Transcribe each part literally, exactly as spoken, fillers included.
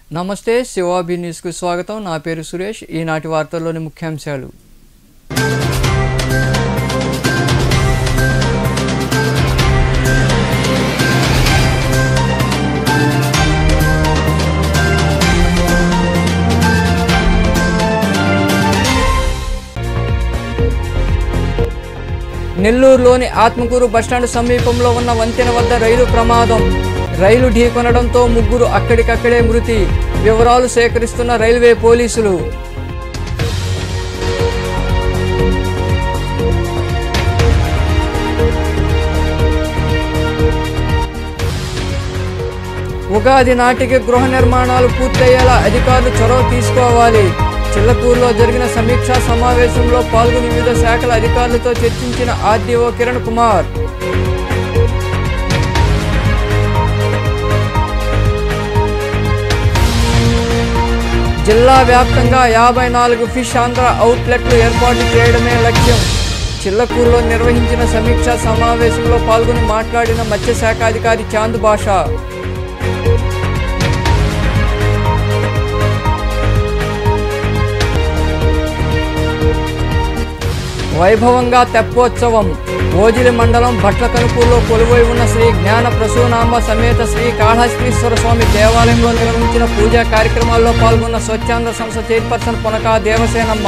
నమస్తే శివాబి న్యూస్ కు స్వాగతం. నా పేరు సురేష్. ఈనాటి వార్తల్లోని ముఖ్యాంశాలు. నెల్లూరులోని ఆత్మకూరు బస్టాండ్ సమీపంలో ఉన్న వంతెన వద్ద రైలు ప్రమాదం. రైలు ఢీకొనడంతో ముగ్గురు అక్కడికక్కడే మృతి. వివరాలు సేకరిస్తున్న రైల్వే పోలీసులు. ఉగాది నాటికి గృహ నిర్మాణాలు పూర్తయ్యేలా అధికారులు చొరవ తీసుకోవాలి. చిల్లకూరులో జరిగిన సమీక్షా సమావేశంలో పాల్గొని వివిధ శాఖల అధికారులతో చర్చించిన ఆర్డీఓ కిరణ్ కుమార్. జిల్లా వ్యాప్తంగా యాభై నాలుగు ఫిష్ ఆంధ్ర అవుట్లెట్లు ఏర్పాటు చేయడమే లక్ష్యం. చిల్లకూరులో నిర్వహించిన సమీక్షా సమావేశంలో పాల్గొని మాట్లాడిన మత్స్యశాఖ అధికారి చాంద్ బాషా. వైభవంగా తెప్పోత్సవం. ఓజిలి మండలం భట్లకనుపూర్లో కొలువై ఉన్న శ్రీ జ్ఞాన ప్రసూనాంబ సమేత శ్రీ కాళహస్తీశ్వర స్వామి దేవాలయంలో నిర్వహించిన పూజా కార్యక్రమాల్లో పాల్గొన్న స్వచ్ఛంద సంస్థ చైర్పర్సన్ పొనకా దేవసేనమ్మ.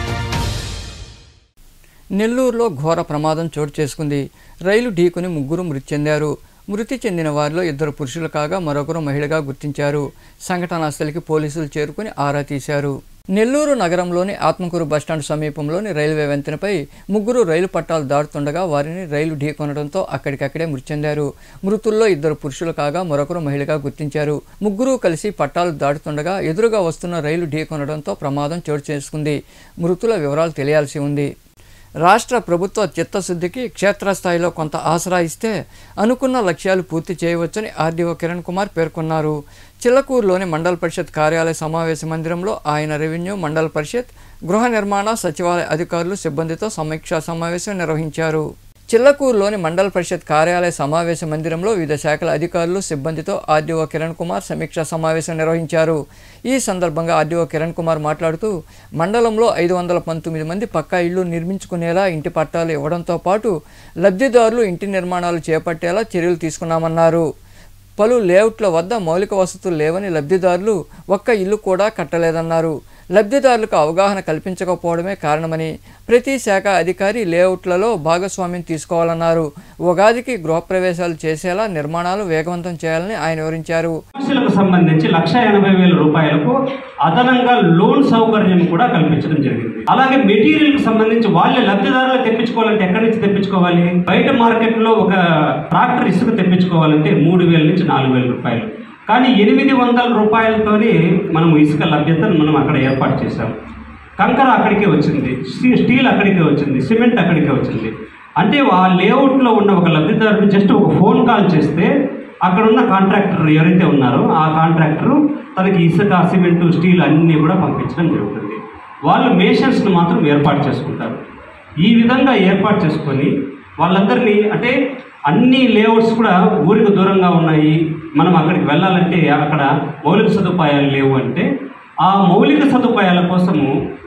నెల్లూరులో ఘోర ప్రమాదం చోటు చేసుకుంది. రైలు ఢీకొని ముగ్గురు మృతి చెందారు. మృతి చెందిన వారిలో ఇద్దరు పురుషులు కాగా మరొకరు మహిళగా గుర్తించారు. సంఘటనా స్థలికి పోలీసులు చేరుకుని ఆరా తీశారు. నెల్లూరు నగరంలోని ఆత్మకూరు బస్టాండ్ సమీపంలోని రైల్వే వంతెనపై ముగ్గురు రైలు పట్టాలు దాటుతుండగా వారిని రైలు ఢీకొనడంతో అక్కడికక్కడే మృతి చెందారు. మృతుల్లో ఇద్దరు పురుషులు కాగా మరొకరు మహిళగా గుర్తించారు. ముగ్గురు కలిసి పట్టాలు దాటుతుండగా ఎదురుగా వస్తున్న రైలు ఢీకొనడంతో ప్రమాదం చోటు చేసుకుంది. మృతుల వివరాలు తెలియాల్సి ఉంది. రాష్ట్ర ప్రభుత్వ చిత్తశుద్ధికి క్షేత్రస్థాయిలో కొంత ఆసరా ఇస్తే అనుకున్న లక్ష్యాలు పూర్తి చేయవచ్చని ఆర్డీఓ కిరణ్ కుమార్ పేర్కొన్నారు. చిల్లకూరులోని మండల పరిషత్ కార్యాలయ సమావేశ మందిరంలో ఆయన రెవెన్యూ, మండల పరిషత్, గృహ నిర్మాణ, సచివాలయ అధికారులు సిబ్బందితో సమీక్షా సమావేశం నిర్వహించారు. చిల్లకూరులోని మండల పరిషత్ కార్యాలయ సమావేశ మందిరంలో వివిధ శాఖల అధికారులు సిబ్బందితో ఆర్డీఓ కిరణ్ కుమార్ సమీక్షా సమావేశం నిర్వహించారు. ఈ సందర్భంగా ఆర్డీఓ కిరణ్ కుమార్ మాట్లాడుతూ మండలంలో ఐదు వందల పంతొమ్మిది మంది పక్కా ఇళ్లు నిర్మించుకునేలా ఇంటి పట్టాలు ఇవ్వడంతో పాటు లబ్ధిదారులు ఇంటి నిర్మాణాలు చేపట్టేలా చర్యలు తీసుకున్నామన్నారు. పలు లేఅవుట్ల వద్ద మౌలిక వసతులు లేవని లబ్ధిదారులు ఒక్క ఇల్లు కూడా కట్టలేదన్నారు. లబ్ధిదారులకు అవగాహన కల్పించకపోవడమే కారణమని ప్రతి శాఖ అధికారి లేఅవుట్లలో భాగస్వామ్యం తీసుకోవాలన్నారు. ఉగాదికి గృహప్రవేశాలు చేసేలా నిర్మాణాలు వేగవంతం చేయాలని ఆయన వివరించారు. సమస్యలకు సంబంధించి లక్ష ఎనభై వేల రూపాయలకు అదనంగా లోన్ సౌకర్యం కూడా కల్పించడం జరిగింది. అలాగే మెటీరియల్ కి సంబంధించి వాళ్ళే లబ్ధిదారులు తెప్పించుకోవాలంటే ఎక్కడి నుంచి తెప్పించుకోవాలి? బయట మార్కెట్ లో ఒక ట్రాక్టర్ ఇసుక తెప్పించుకోవాలంటే మూడు వేల నుంచి నాలుగు వేల రూపాయలు. కానీ ఎనిమిది వందల రూపాయలతోనే మనం ఇసుక లభ్యతను మనం అక్కడ ఏర్పాటు చేశాం. కంకర అక్కడికే వచ్చింది, స్టీల్ అక్కడికే వచ్చింది, సిమెంట్ అక్కడికే వచ్చింది. అంటే ఆ లేఅవుట్లో ఉన్న ఒక లబ్ధిదారుడు జస్ట్ ఒక ఫోన్ కాల్ చేస్తే అక్కడ ఉన్న కాంట్రాక్టర్ ఎవరైతే ఉన్నారో ఆ కాంట్రాక్టరు తనకి ఇసుక, సిమెంట్, స్టీల్ అన్నీ కూడా పంపించడం జరుగుతుంది. వాళ్ళు మేషన్స్ను మాత్రం ఏర్పాటు చేసుకుంటారు. ఈ విధంగా ఏర్పాటు చేసుకొని వాళ్ళందరినీ, అంటే అన్ని లేఅవుట్స్ కూడా ఊరికి దూరంగా ఉన్నాయి, మనం అక్కడికి వెళ్ళాలంటే అక్కడ మౌలిక సదుపాయాలు లేవు అంటే ఆ మౌలిక సదుపాయాల కోసము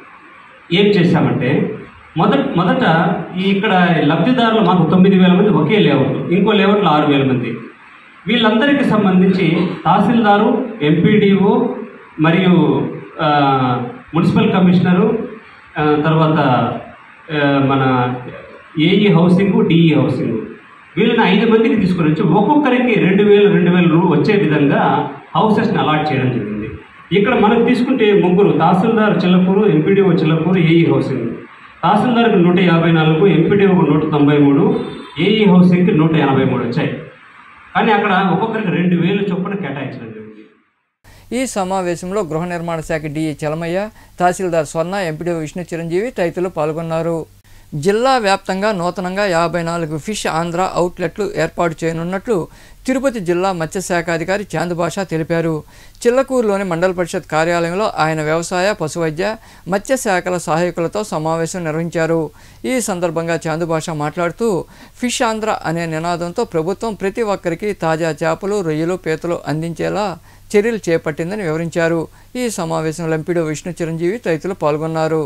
ఏం చేశామంటే మొదట మొదట ఇక్కడ లబ్ధిదారులు మాకు తొమ్మిది వేల మంది ఒకే లేఅవుట్, ఇంకో లేఅవుట్లో ఆరు వేల మంది. వీళ్ళందరికీ సంబంధించి తహసీల్దారు, ఎంపీడీఓ మరియు మున్సిపల్ కమిషనరు, తర్వాత మన ఏఈ హౌసింగ్, డిఈ హౌసింగ్, వీళ్ళని ఐదు మందికి తీసుకుని వచ్చి ఒక్కొక్కరికి రెండు వేలు రెండు వేల రూ వచ్చే విధంగా హౌసెస్ని అలాట్ చేయడం జరిగింది. ఇక్కడ మనకు తీసుకుంటే ముగ్గురు, తహసీల్దార్ Chillakur, MPDO Chillakur, AE housing. తహసీల్దార్కి నూట యాభై నాలుగు, ఎంపీడీఓకి నూట తొంభై మూడు, ఏఈ హౌసింగ్కి నూట ఎనభై మూడు వచ్చాయి. కానీ అక్కడ ఒక్కొక్కరికి రెండు వేలు చొప్పున కేటాయించడం జరిగింది. ఈ సమావేశంలో గృహ నిర్మాణ శాఖ డిఈ చలమయ్య, తహసీల్దార్ స్వర్ణ, ఎంపీడీఓ విష్ణు చిరంజీవి తదితరులు పాల్గొన్నారు. జిల్లా వ్యాప్తంగా నూతనంగా యాభై నాలుగు ఫిష్ ఆంధ్ర అవుట్లెట్లు ఏర్పాటు చేయనున్నట్లు తిరుపతి జిల్లా మత్స్యశాఖాధికారి చాందుభాష తెలిపారు. చిల్లకూరులోని మండల పరిషత్ కార్యాలయంలో ఆయన వ్యవసాయ, పశువైద్య, మత్స్యశాఖల సహాయకులతో సమావేశం నిర్వహించారు. ఈ సందర్భంగా చాందుభాష మాట్లాడుతూ ఫిష్ ఆంధ్ర అనే నినాదంతో ప్రభుత్వం ప్రతి ఒక్కరికి తాజా చేపలు, రొయ్యలు, పీతలు అందించేలా చర్యలు చేపట్టిందని వివరించారు. ఈ సమావేశంలో ఎంపీడీ విష్ణు చిరంజీవి తదితరులు పాల్గొన్నారు.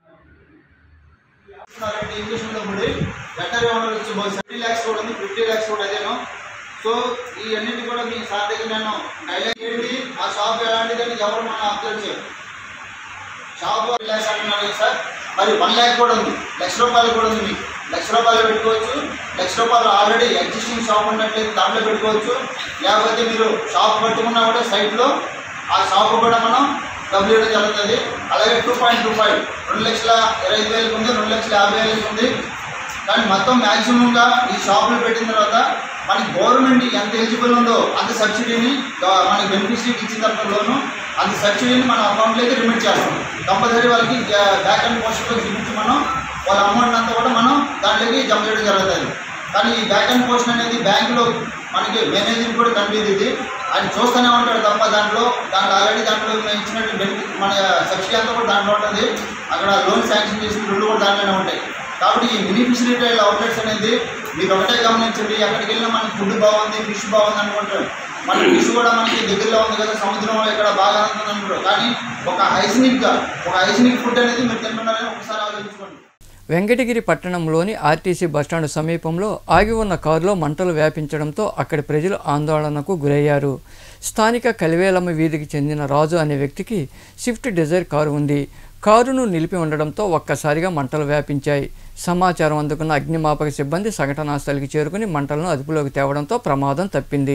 సో ఈ అన్నింటి కూడా మీ సార్ దగ్గర నేను గైడ్లైన్ ఏంటి, ఆ షాప్ ఎలాంటిదని ఎవరు మనం అబ్జర్వ్ చేయాలి. షాప్ వన్ ల్యాక్స్ అంటున్నారు సార్, మరి వన్ ల్యాక్ కూడా ఉంది, లక్ష రూపాయలు కూడా ఉంది. మీకు లక్ష రూపాయలు పెట్టుకోవచ్చు. లక్ష రూపాయలు ఆల్రెడీ ఎగ్జిస్టింగ్ షాప్ ఉన్నట్లయితే దాంట్లో పెట్టుకోవచ్చు. లేకపోతే మీరు షాప్ పట్టుకున్నా కూడా సైట్లో ఆ షాప్ కూడా మనం డబ్బులు ఇవ్వడం జరుగుతుంది. అలాగే టూ పాయింట్ టూ ఫైవ్ రెండు లక్షల ఇరవై ఐదు వేలకు ఉంది, రెండు లక్షల యాభై వేలకు ఉంది. కానీ మొత్తం మ్యాక్సిమంగా ఈ షాపులు పెట్టిన తర్వాత మనకి గవర్నమెంట్ ఎంత ఎలిజిబుల్ ఉందో అంత సబ్సిడీని మనకి బెనిఫిషరీకి ఇచ్చిన తర్వాత లోను అంత సబ్సిడీని మన అకౌంట్లోకి రిమిట్ చేస్తాం. కంపల్సరీ వాళ్ళకి బ్యాక్ అండ్ పోస్ట్లో చూపించి మనం వాళ్ళ అమౌంట్ అంతా కూడా మనం దాంట్లోకి జమ చేయడం జరుగుతుంది. కానీ ఈ బ్యాక్ అండ్ పోస్ట్ అనేది బ్యాంకులో మనకి మేనేజర్ కూడా కనిపించింది, ఆయన చూస్తూనే ఉంటాడు తప్ప దాంట్లో దాంట్లో ఆల్రెడీ దాంట్లో మేము ఇచ్చినట్టు బెనిఫిట్ మన సబ్సిడీ అంతా కూడా దాంట్లో ఉంటుంది. అక్కడ లోన్ శాంక్షన్ చేసిన రెండు కూడా దాంట్లోనే ఉంటాయి. కాబట్టి ఈ బెనిఫిషరీ రిటైల్ అవుట్లెట్స్ అనేది మీరు ఒకటే గమనించండి. ఎక్కడికి వెళ్ళినా మనకి ఫుడ్ బాగుంది, ఫిష్ బాగుంది అనుకుంటారు. మన ఫిష్ కూడా మనకి దగ్గరలో ఉంది కదా, సముద్రంలో ఇక్కడ బాగా ఉంటుంది అనుకుంటారు. కానీ ఒక హైజీనిక్గా ఒక హైజీనిక్ ఫుడ్ అనేది మీరు తింటున్నారని ఒకసారి ఆలోచించుకోండి. వెంకటగిరి పట్టణంలోని ఆర్టీసీ బస్టాండ్ సమీపంలో ఆగి ఉన్న కారులో మంటలు వ్యాపించడంతో అక్కడి ప్రజలు ఆందోళనకు గురయ్యారు. స్థానిక కలివేలమ్మ వీధికి చెందిన రాజు అనే వ్యక్తికి స్విఫ్ట్ డిజైర్ కారు ఉంది. కారును నిలిపి ఉండడంతో ఒక్కసారిగా మంటలు వ్యాపించాయి. సమాచారం అందుకున్న అగ్నిమాపక సిబ్బంది సంఘటనా స్థలికి చేరుకుని మంటలను అదుపులోకి తేవడంతో ప్రమాదం తప్పింది.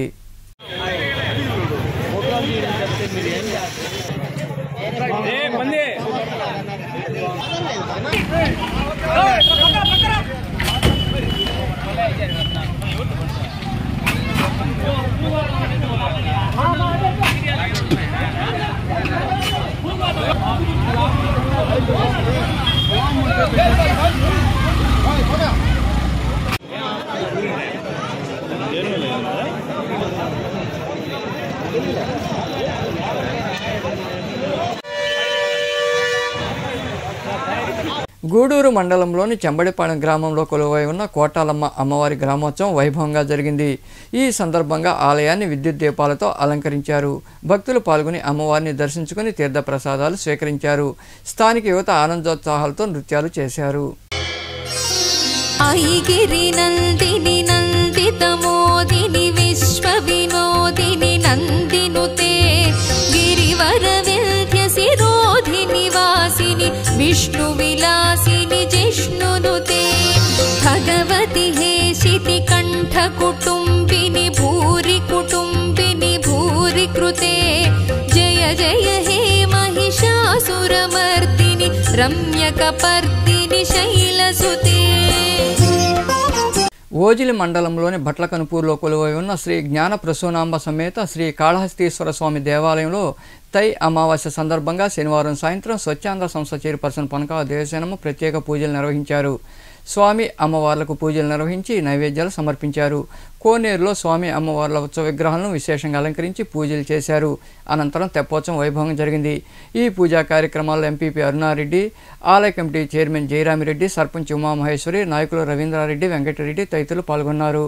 గూడూరు మండలంలోని చెంబడిపాలెం గ్రామంలో కొలువై ఉన్న కోటాలమ్మ అమ్మవారి గ్రామోత్సవం వైభవంగా జరిగింది. ఈ సందర్భంగా ఆలయాన్ని విద్యుత్ దీపాలతో అలంకరించారు. భక్తులు పాల్గొని అమ్మవారిని దర్శించుకుని తీర్థ ప్రసాదాలు స్వీకరించారు. స్థానిక యువత ఆనందోత్సాహాలతో నృత్యాలు చేశారు. विष्णु विलासिनि जिष्णुनुते भगवति हेशिति कंठ कुटुंबिनि भूरि कुटुंबिनि भूरि कृते जय जय हे महिषासुरमर्दिनि रम्यकपर्दिनि शैलसुते. ఓజిలి మండలంలోని భట్లకనుపూర్లో కొలువై ఉన్న శ్రీ జ్ఞాన ప్రసూనాంబ సమేత శ్రీ కాళహస్తీశ్వర స్వామి దేవాలయంలో తై అమావాస్య సందర్భంగా శనివారం సాయంత్రం స్వచ్ఛాంద సంస్థ చైర్పర్సన్ పనకా దేవసేనమ్మ ప్రత్యేక పూజలు నిర్వహించారు. స్వామి అమ్మవార్లకు పూజలు నిర్వహించి నైవేద్యాలు సమర్పించారు. కోనేరులో స్వామి అమ్మవార్ల ఉత్సవ విగ్రహాలను విశేషంగా అలంకరించి పూజలు చేశారు. అనంతరం తెప్పోత్సవం వైభవంగా జరిగింది. ఈ పూజా కార్యక్రమాల్లో ఎంపీపీ అరుణారెడ్డి, ఆలయ కమిటీ చైర్మన్ జయరామిరెడ్డి, సర్పంచ్ ఉమామహేశ్వరి, నాయకులు రవీంద్రారెడ్డి, వెంకటరెడ్డి తదితరులు పాల్గొన్నారు.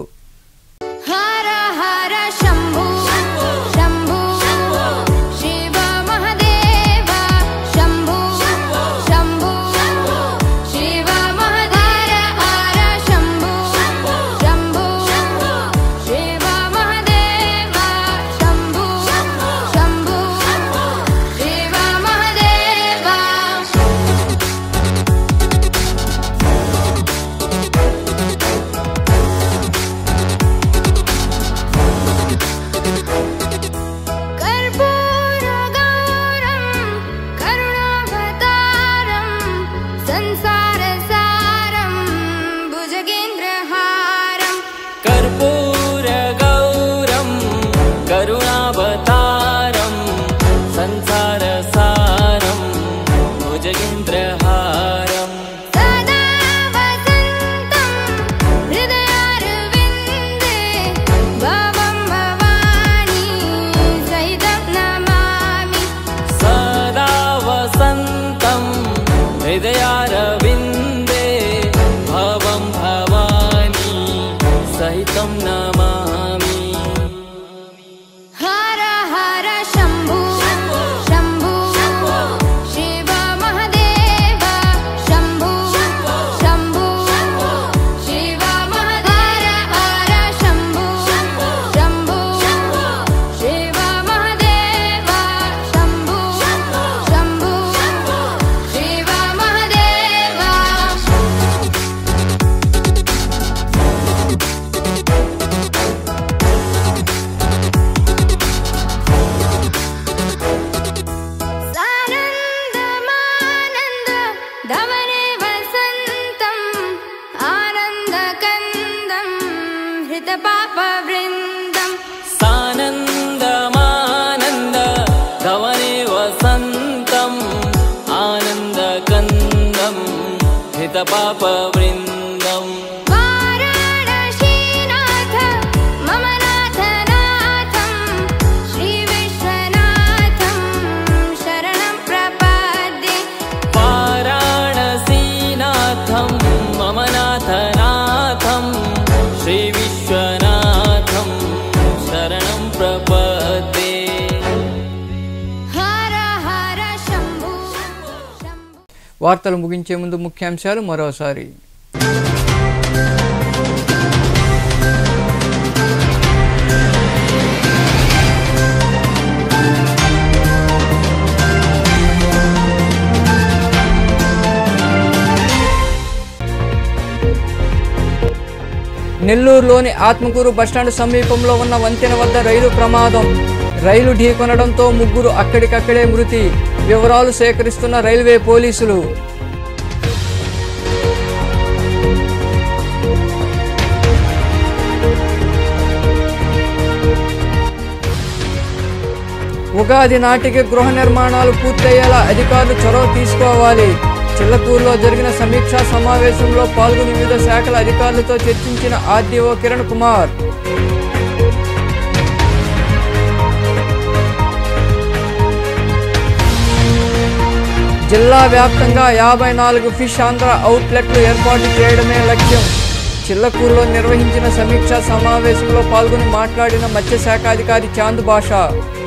पापवृन्दम् वाराणसीनाथ मम नाथनाथं श्रीविश्वनाथं शरणं प्रपद्ये वाराणसीनाथं मम नाथनाथं श्रीविश्वनाथं शरणं प्रपद्ये हर हर शम्भो వార్తలు ముగించే ముందు ముఖ్యాంశాలు మరోసారి. నెల్లూరులోని ఆత్మకూరు బస్టాండ్ సమీపంలో ఉన్న వంతెన వద్ద రైలు ప్రమాదం. రైలు ఢీకొనడంతో ముగ్గురు అక్కడికక్కడే మృతి. వివరాలు సేకరిస్తున్న రైల్వే పోలీసులు. ఉగాది నాటికి గృహ నిర్మాణాలు పూర్తయ్యేలా అధికారులు చొరవ తీసుకోవాలి. చిల్లకూరులో జరిగిన సమీక్షా సమావేశంలో పాల్గొని వివిధ శాఖల అధికారులతో చర్చించిన ఆర్డీఓ కిరణ్ కుమార్. జిల్లా వ్యాప్తంగా యాభై నాలుగు ఫిష్ ఆంధ్ర అవుట్లెట్లు ఏర్పాటు చేయడమే లక్ష్యం. చిల్లకూరులో నిర్వహించిన సమీక్షా సమావేశంలో పాల్గొని మాట్లాడిన మత్స్యశాఖ అధికారి చాంద్ బాషా.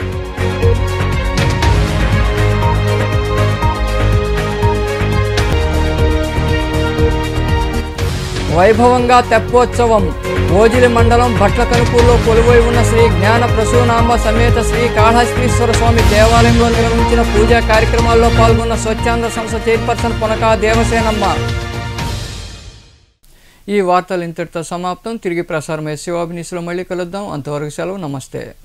వైభవంగా తెప్పోత్సవం. ఓజిలి మండలం భట్లకనుపూర్లో కొలువై ఉన్న శ్రీ జ్ఞాన ప్రసూనాంబ సమేత శ్రీ కాళహస్తీశ్వర స్వామి దేవాలయంలో నిర్వహించిన పూజా కార్యక్రమాల్లో పాల్గొన్న స్వచ్ఛాంద సంస్థ చైర్పర్సన్ పొనకా దేవసేనమ్మ. ఈ వార్తలు ఇంతటితో సమాప్తం. తిరిగి ప్రసారమయ్యే శివాభినీసులో మళ్ళీ కలుద్దాం. అంతవరకు సెలవు. నమస్తే.